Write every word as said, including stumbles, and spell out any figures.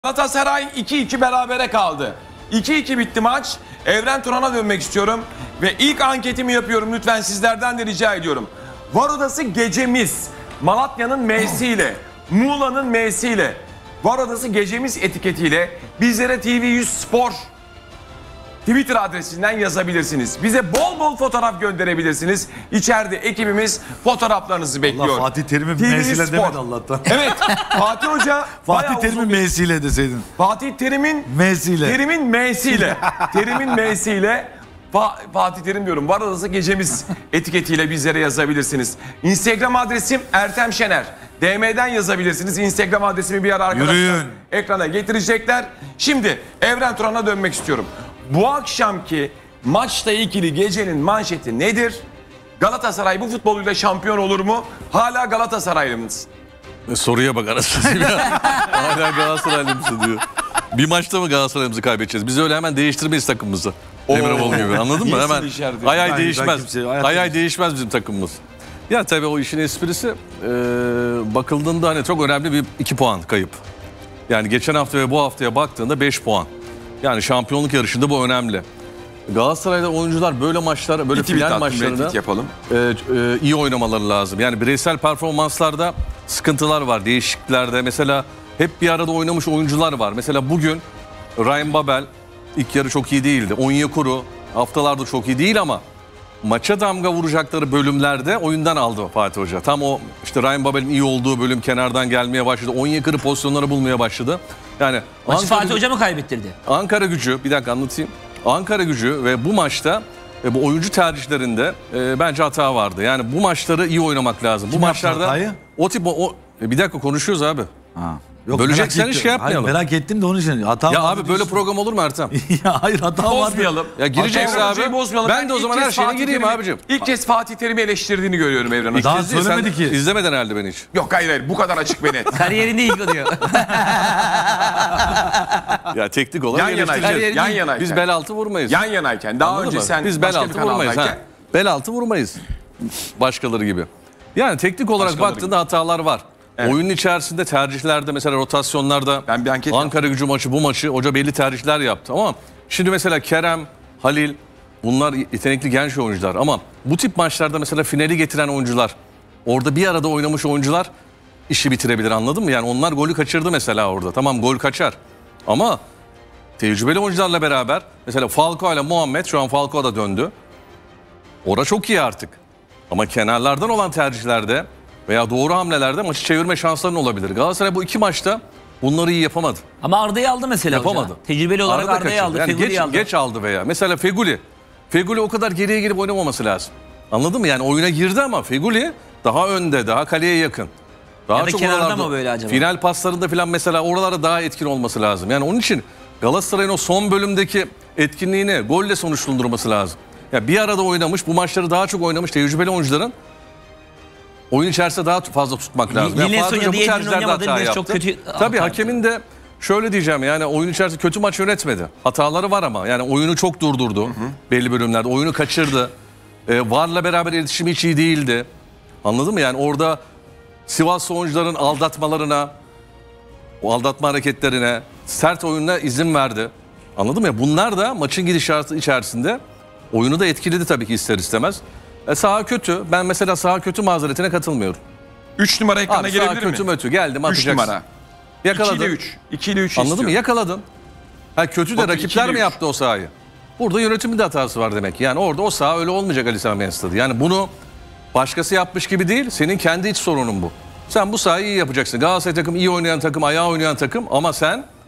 Galatasaray iki iki berabere kaldı. iki iki bitti maç. Evren Turan'a dönmek istiyorum. Ve ilk anketimi yapıyorum, lütfen sizlerden de rica ediyorum. Var Odası Gecemiz. Malatya'nın M'siyle, Muğla'nın M'siyle, Var Odası Gecemiz etiketiyle bizlere T V yüz Spor Twitter adresinden yazabilirsiniz. Bize bol bol fotoğraf gönderebilirsiniz. İçeride ekibimiz fotoğraflarınızı bekliyor. Allah, Fatih Terim'in M'siyle demedi Allah'tan. Evet, Fatih Hoca Fatih Terim'in M'siyle deseydin. Fatih Terim'in M'siyle. Terim'in M'siyle. Terim'in M'siyle. Fa Fatih Terim diyorum. Var Odası Gecemiz etiketiyle bizlere yazabilirsiniz. Instagram adresim Ertem Şener. D M'den yazabilirsiniz. Instagram adresimi bir ara arkadaşlar Yürüyün. ekrana getirecekler. Şimdi Evren Turan'a dönmek istiyorum. Bu akşamki maçla ilgili gecenin manşeti nedir? Galatasaray bu futboluyla şampiyon olur mu? Hala Galatasaraylı mısın? E, soruya bak arasında. Hala Galatasaraylı mısın diyor. Bir maçta mı Galatasaray'ımızı kaybedeceğiz? Biz öyle hemen değiştirmeyiz takımımızı. Demiroğlu gibi, anladın mı? Hemen ay ay değişmez. Ay ay değişmez bizim takımımız. Ya tabii o işin esprisi e, bakıldığında hani çok önemli bir iki puan kayıp. Yani geçen hafta ve bu haftaya baktığında beş puan. Yani şampiyonluk yarışında bu önemli. Galatasaray'da oyuncular böyle maçlar, böyle İti final maçlarında yapalım. E, e, iyi oynamaları lazım. Yani bireysel performanslarda sıkıntılar var, değişikliklerde. Mesela hep bir arada oynamış oyuncular var. Mesela bugün Ryan Babel ilk yarı çok iyi değildi. Onyekuru haftalarda çok iyi değil ama maça damga vuracakları bölümlerde oyundan aldı Fatih Hoca. Tam o işte Ryan Babel'in iyi olduğu bölüm kenardan gelmeye başladı. Onyekuru pozisyonları bulmaya başladı. Yani maçı Fatih Hoca mı kaybettirdi? Ankara Gücü, bir dakika anlatayım. Ankara Gücü ve bu maçta e, bu oyuncu tercihlerinde e, bence hata vardı. Yani bu maçları iyi oynamak lazım. Kim bu maçlarda hatayı? o tip o, o e, bir dakika konuşuyoruz abi. Ha. Yok, Böleceksen hiç şey yapmayalım. Hayır, merak ettim de onun için. Hata Ya var abi böyle diyorsun. program olur mu Ertem? Ya hayır, hata var. Bozmayalım. Ya gireceğiz Evren abi. Hoca'yı bozmayalım. Ben de o ilk zaman kez her şeyine Fatih gireyim Terim'i- abicim. İlk kez Fatih Terim'i eleştirdiğini görüyorum Evren Hoca. Daha Kez değil, söylemedi sen ki. İzlemeden herhalde beni hiç. Yok hayır hayır bu kadar açık ve net. Kariyerinde ilk diyor. Ya teknik olarak Yan yanayken, eleştireceğiz. yan yanayken. Biz bel altı vurmayız. Yan yanayken. Daha Anladın önce mı? sen Biz bel başka bir altı vurmayız. kanaldayken. Ha. Bel altı vurmayız. Başkaları gibi. Yani teknik olarak Başkaları baktığında hatalar var. Evet. Oyunun içerisinde tercihlerde mesela rotasyonlarda Ben bir anket Ankara Gücü maçı bu maçı hoca belli tercihler yaptı ama şimdi mesela Kerem, Halil bunlar yetenekli genç oyuncular ama bu tip maçlarda mesela finali getiren oyuncular orada bir arada oynamış oyuncular işi bitirebilir, anladın mı? Yani onlar golü kaçırdı mesela orada. Tamam, gol kaçar ama tecrübeli oyuncularla beraber mesela Falcao ile Muhammed, şu an Falcao da döndü. Orada çok iyi artık. Ama kenarlardan olan tercihlerde veya doğru hamlelerde maçı çevirme şansların olabilir. Galatasaray bu iki maçta bunları iyi yapamadı. Ama Arda'yı aldı mesela Yapamadı. hoca. Tecrübeli olarak Arada Arda'yı kaçırdı. aldı. Yani Fegüli'yi geç, aldı. geç aldı veya. Mesela Feguli. Feguli o kadar geriye girip oynamaması lazım. Anladın mı? Yani oyuna girdi ama Feguli daha önde, daha kaleye yakın. Daha Ya da çok kenarda oralarda, mı böyle acaba? Final paslarında falan mesela oralarda daha etkin olması lazım. Yani onun için Galatasaray'ın o son bölümdeki etkinliğini golle sonuçlandırması lazım. Ya bir arada oynamış, bu maçları daha çok oynamış tecrübeli oyuncuların oyun içerisinde daha fazla tutmak lazım. Yine Yani Fatih oynadı, Hoca bu Yedlin'in tercihlerde oynamadı, hata Enes yaptı. çok kötü- Tabii hata hakemin de şöyle diyeceğim, yani oyun içerisinde kötü maç yönetmedi. Hataları var ama yani oyunu çok durdurdu, hı hı, belli bölümlerde. Oyunu kaçırdı. Ee, VAR'la beraber iletişimi hiç iyi değildi. Anladın mı? Yani orada Sivaslı oyuncuların aldatmalarına, o aldatma hareketlerine, sert oyununa izin verdi. Anladın mı? Ya bunlar da maçın gidişatı içerisinde oyunu da etkiledi tabii ki ister istemez. E, saha kötü. Ben mesela saha kötü mazeretine katılmıyorum. üç numara ekrana Abi saha gelebilir mi? kötü mötü geldim üç atacaksın. numara. Yakaladın. ikili üç. ikili üç Anladın istiyorum. mı? Yakaladın. Ha, kötü de Bakın, rakipler ikili mi üç. yaptı o sahayı? Burada yönetimin de hatası var demek ki. Yani orada o saha öyle olmayacak Ali Sami Yen Stadı. Yani bunu başkası yapmış gibi değil. Senin kendi iç sorunun bu. Sen bu sahayı iyi yapacaksın. Galatasaray takım iyi oynayan takım, ayağı oynayan takım ama sen